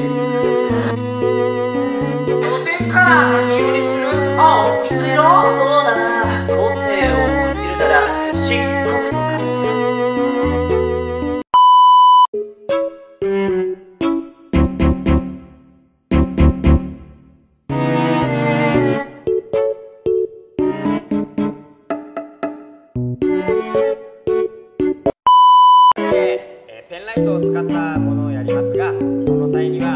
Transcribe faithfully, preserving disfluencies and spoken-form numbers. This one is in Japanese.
してる。路線カラー何色にする？青、水色？そうだな。個性を重んじるなら漆黒と感じる。 ペンライトを使ったものをやりますが、その際には